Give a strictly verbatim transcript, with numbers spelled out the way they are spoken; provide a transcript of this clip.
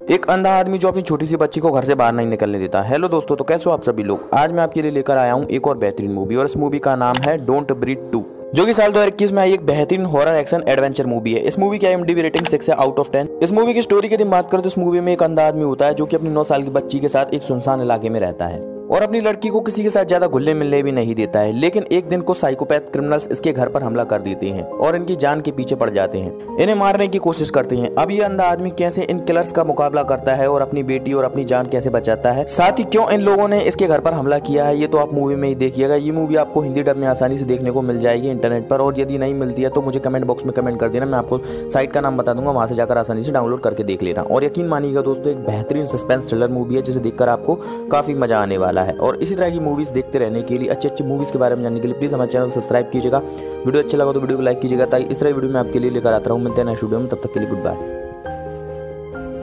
एक अंधा आदमी जो अपनी छोटी सी बच्ची को घर से बाहर नहीं निकलने देता। हेलो दोस्तों, तो कैसे हो आप सभी लोग। आज मैं आपके लिए लेकर आया हूँ एक और बेहतरीन मूवी और इस मूवी का नाम है डोंट ब्रीथ टू, जो कि साल दो हज़ार इक्कीस में आई एक बेहतरीन हॉरर एक्शन एडवेंचर मूवी है। इस मूवी की आईएमडीबी रेटिंग सिक्स है आउट ऑफ टेन। इस मूवी की स्टोरी की यदि बात करें तो इस मूवी में एक अंधा आदमी होता है जो कि अपनी नौ साल की बच्ची के साथ एक सुनसान इलाके में रहता है और अपनी लड़की को किसी के साथ ज्यादा घुलने मिलने भी नहीं देता है। लेकिन एक दिन को साइकोपैथ क्रिमिनल्स इसके घर पर हमला कर देते हैं और इनकी जान के पीछे पड़ जाते हैं, इन्हें मारने की कोशिश करते हैं। अब ये अंधा आदमी कैसे इन किलर्स का मुकाबला करता है और अपनी बेटी और अपनी जान कैसे बचाता है, साथ ही क्यों इन लोगों ने इसके घर पर हमला किया है, ये तो आप मूवी में ही देखिएगा। ये मूवी आपको हिंदी डब में आसानी से देखने को मिल जाएगी इंटरनेट पर, और यदि नहीं मिलती है तो मुझे कमेंट बॉक्स में कमेंट कर देना, मैं आपको साइट का नाम बता दूंगा, वहां से जाकर आसानी से डाउनलोड करके देख लेना। और यकीन मानिएगा दोस्तों, एक बेहतरीन सस्पेंस थ्रिलर मूवी है जिसे देखकर आपको काफी मजा आने वाला है। और इसी तरह मूवीज देखते रहने के लिए, अच्छी अच्छी मूवीज के बारे में जानने के लिए प्लीज हमारे चैनल को सब्सक्राइब कीजिएगा। वीडियो अच्छा लगा तो वीडियो को लाइक कीजिएगा, ताकि इस तरह वीडियो में आपके लिए लेकर आता रहूं। मिलते हैं नेक्स्ट वीडियो में, तब तक के लिए गुड बाय।